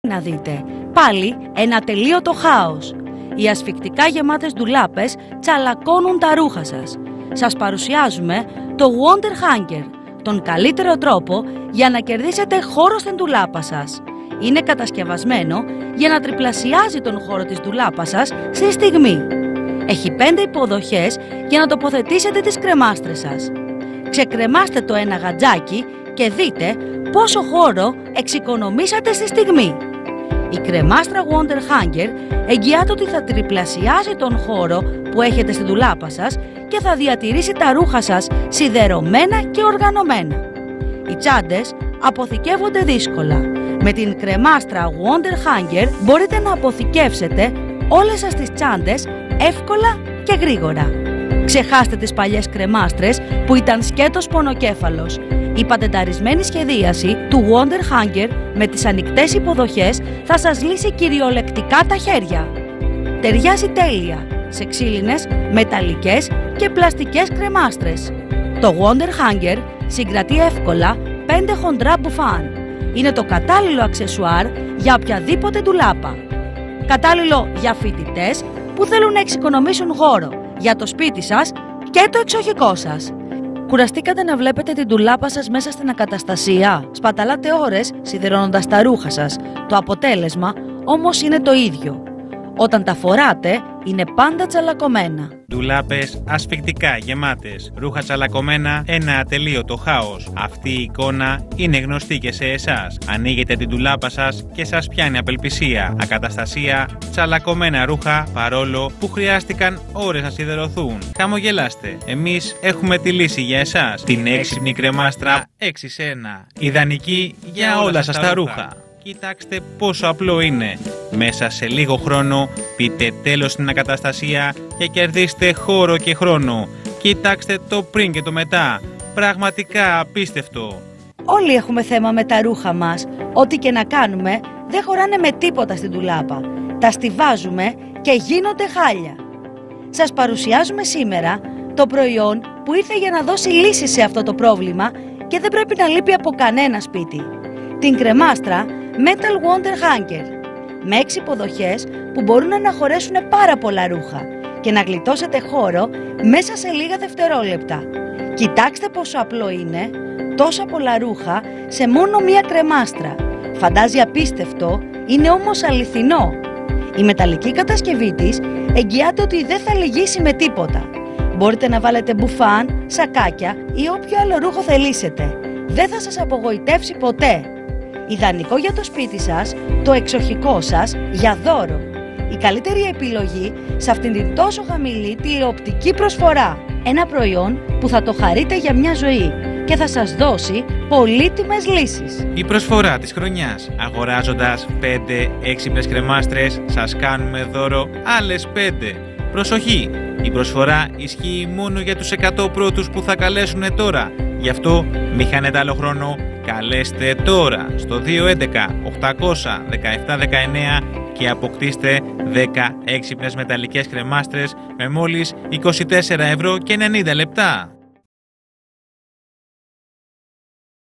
Να δείτε, πάλι ένα ατελείωτο χάος. Οι ασφυκτικά γεμάτες ντουλάπες τσαλακώνουν τα ρούχα σας. Σας παρουσιάζουμε το Wonder Hanger, τον καλύτερο τρόπο για να κερδίσετε χώρο στην ντουλάπα σας. Είναι κατασκευασμένο για να τριπλασιάζει τον χώρο της ντουλάπας σας στη στιγμή. Έχει 5 υποδοχές για να τοποθετήσετε τις κρεμάστρες σας. Ξεκρεμάστε το ένα γατζάκι και δείτε πόσο χώρο εξοικονομήσατε στη στιγμή. Η κρεμάστρα Wonder Hanger εγγυάται ότι θα τριπλασιάσει τον χώρο που έχετε στην ντουλάπα σας και θα διατηρήσει τα ρούχα σας σιδερωμένα και οργανωμένα. Οι τσάντες αποθηκεύονται δύσκολα. Με την κρεμάστρα Wonder Hanger μπορείτε να αποθηκεύσετε όλες σας τις τσάντες εύκολα και γρήγορα. Ξεχάστε τις παλιές κρεμάστρες που ήταν σκέτος πονοκέφαλος. Η πατενταρισμένη σχεδίαση του Wonder Hanger με τις ανοιχτές υποδοχές θα σας λύσει κυριολεκτικά τα χέρια. Ταιριάζει τέλεια σε ξύλινες, μεταλλικές και πλαστικές κρεμάστρες. Το Wonder Hanger συγκρατεί εύκολα 5 χοντρά μπουφάν. Είναι το κατάλληλο αξεσουάρ για οποιαδήποτε ντουλάπα. Κατάλληλο για φοιτητές που θέλουν να εξοικονομήσουν χώρο για το σπίτι σας και το εξοχικό σας. Κουραστήκατε να βλέπετε την ντουλάπα σας μέσα στην ακαταστασία? Σπαταλάτε ώρες σιδερώνοντας τα ρούχα σας. Το αποτέλεσμα όμως είναι το ίδιο. Όταν τα φοράτε είναι πάντα τσαλακωμένα. Ντουλάπες ασφυκτικά γεμάτες, ρούχα τσαλακωμένα, ένα ατελείωτο χάος. Αυτή η εικόνα είναι γνωστή και σε εσάς. Ανοίγετε την ντουλάπα σας και σας πιάνει απελπισία. Ακαταστασία, τσαλακωμένα ρούχα, παρόλο που χρειάστηκαν ώρες να σιδερωθούν. Χαμογελάστε, εμείς έχουμε τη λύση για εσάς. Την έξυπνη κρεμάστρα 6 σε 1. Ιδανική για όλα σας τα ρούχα. Κοιτάξτε πόσο απλό είναι. Μέσα σε λίγο χρόνο πείτε τέλος στην ακαταστασία και κερδίστε χώρο και χρόνο. Κοιτάξτε το πριν και το μετά. Πραγματικά απίστευτο. Όλοι έχουμε θέμα με τα ρούχα μας. Ό,τι και να κάνουμε δεν χωράνε με τίποτα στην ντουλάπα. Τα στιβάζουμε και γίνονται χάλια. Σας παρουσιάζουμε σήμερα το προϊόν που ήρθε για να δώσει λύση σε αυτό το πρόβλημα και δεν πρέπει να λείπει από κανένα σπίτι. Την κρεμάστρα Metal Wonder Hanger με 6 υποδοχές που μπορούν να αναχωρέσουν πάρα πολλά ρούχα και να γλιτώσετε χώρο μέσα σε λίγα δευτερόλεπτα. Κοιτάξτε πόσο απλό είναι, τόσα πολλά ρούχα σε μόνο μία κρεμάστρα. Φαντάζει απίστευτο, είναι όμως αληθινό. Η μεταλλική κατασκευή της εγγυάται ότι δεν θα λυγίσει με τίποτα. Μπορείτε να βάλετε μπουφάν, σακάκια ή όποιο άλλο ρούχο θελήσετε. Δεν θα σας απογοητεύσει ποτέ. Ιδανικό για το σπίτι σας, το εξοχικό σας για δώρο. Η καλύτερη επιλογή σε αυτήν την τόσο χαμηλή τηλεοπτική προσφορά. Ένα προϊόν που θα το χαρείτε για μια ζωή και θα σας δώσει πολύτιμες λύσεις. Η προσφορά της χρονιάς. Αγοράζοντας 5 έξυπνες κρεμάστρες, σας κάνουμε δώρο άλλες 5. Προσοχή! Η προσφορά ισχύει μόνο για τους 100 πρώτους που θα καλέσουν τώρα. Γι' αυτό μη χάνετε άλλο χρόνο. Καλέστε τώρα στο 211 800 1719 και αποκτήστε 10 έξυπνες μεταλλικές κρεμάστρες με μόλις 24 ευρώ και 90 λεπτά.